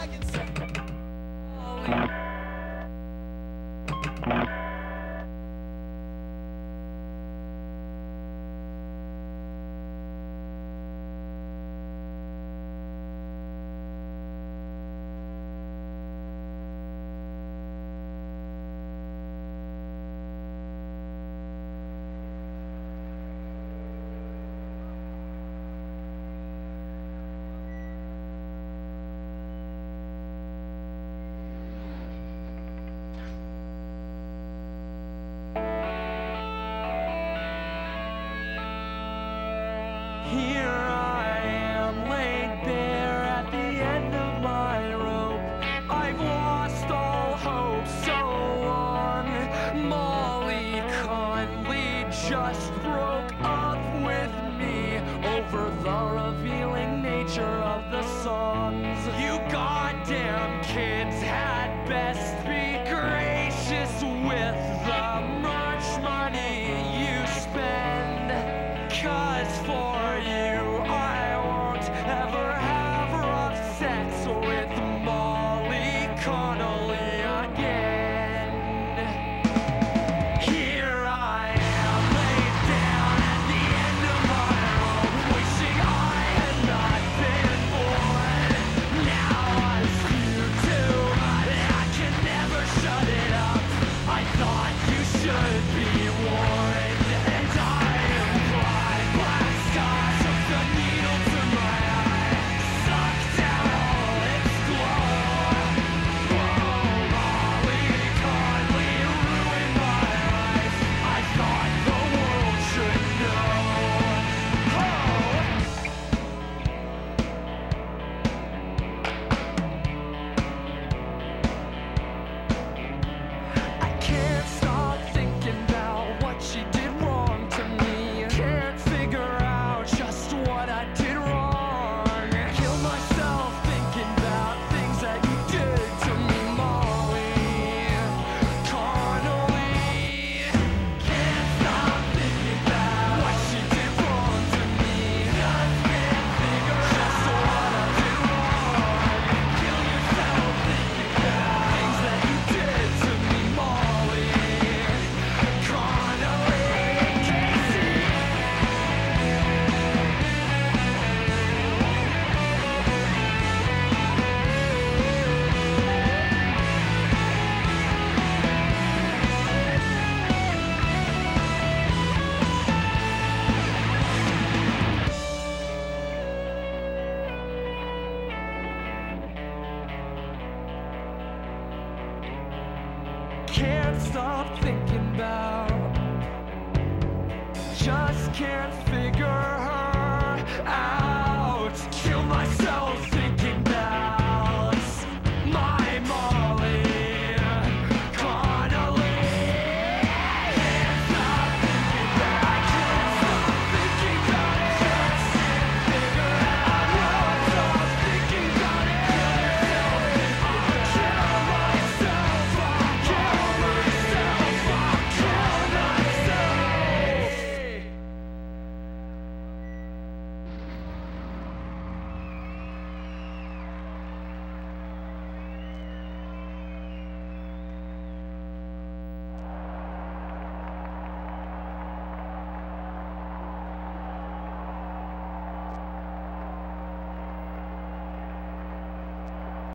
Here I am, laid bare at the end of my rope. I've lost all hope so long. Molly Conley just broke up with me over the revealing nature of the songs. You goddamn kids had best be gracious with the much money you spend. 'Cause for you, I won't ever have rough sex with Molly Connolly again. Here I am, laid down at the end of my rope, wishing I had not been born. Now I'm skewed too, I can never shut it up. I thought you should be warned, and I am blind. Black stars took the needle to my eye, sucked out all its glow. Oh, Molly Conley ruined my life. I thought the world should know. I can't stop thinking about what she did wrong to me. Can't figure out just what I did wrong. Kill myself thinking about things that you did to me, Molly Connolly. Can't stop thinking about what she did wrong to me. Just can't figure just what I did wrong. Kill yourself thinking about things that you did to me, Molly Connolly. Casey. Can't stop thinking about